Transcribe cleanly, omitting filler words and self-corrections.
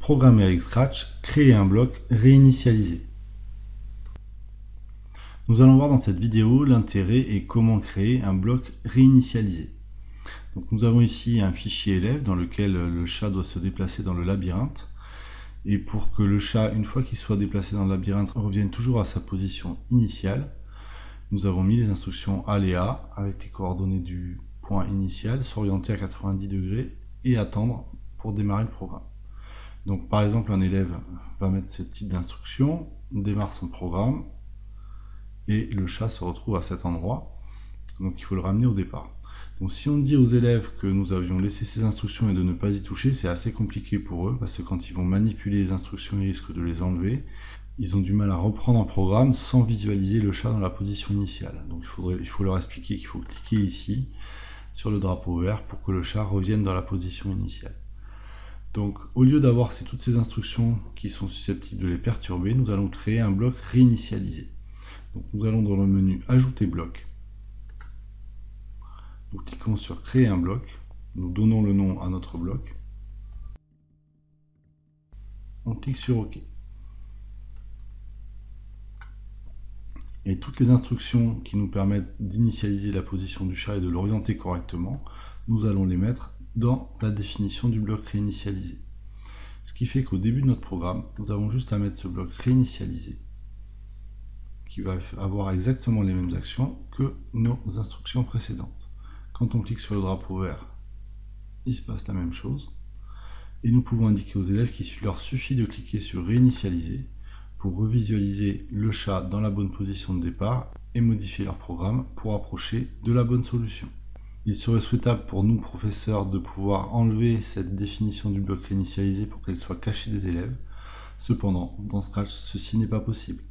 Programmer avec Scratch, créer un bloc, réinitialiser. Nous allons voir dans cette vidéo l'intérêt et comment créer un bloc réinitialisé. Donc nous avons ici un fichier élève dans lequel le chat doit se déplacer dans le labyrinthe. Et pour que le chat, une fois qu'il soit déplacé dans le labyrinthe, revienne toujours à sa position initiale, nous avons mis les instructions aléa avec les coordonnées du point initial, s'orienter à 90 degrés et attendre pour démarrer le programme. Donc par exemple, un élève va mettre ce type d'instruction, démarre son programme et le chat se retrouve à cet endroit. Donc il faut le ramener au départ. Donc si on dit aux élèves que nous avions laissé ces instructions et de ne pas y toucher, c'est assez compliqué pour eux parce que quand ils vont manipuler les instructions, ils risquent de les enlever. Ils ont du mal à reprendre un programme sans visualiser le chat dans la position initiale. Donc il faut leur expliquer qu'il faut cliquer ici sur le drapeau vert pour que le chat revienne dans la position initiale. Donc au lieu d'avoir toutes ces instructions qui sont susceptibles de les perturber, nous allons créer un bloc réinitialisé. Donc nous allons dans le menu Ajouter bloc. Nous cliquons sur Créer un bloc. Nous donnons le nom à notre bloc. On clique sur OK. Et toutes les instructions qui nous permettent d'initialiser la position du chat et de l'orienter correctement, nous allons les mettre dans la définition du bloc réinitialisé. Ce qui fait qu'au début de notre programme, nous avons juste à mettre ce bloc réinitialisé qui va avoir exactement les mêmes actions que nos instructions précédentes. Quand on clique sur le drapeau vert, il se passe la même chose. Et nous pouvons indiquer aux élèves qu'il leur suffit de cliquer sur réinitialiser pour revisualiser le chat dans la bonne position de départ et modifier leur programme pour approcher de la bonne solution. Il serait souhaitable pour nous, professeurs, de pouvoir enlever cette définition du bloc réinitialisé pour qu'elle soit cachée des élèves. Cependant, dans Scratch, ceci n'est pas possible.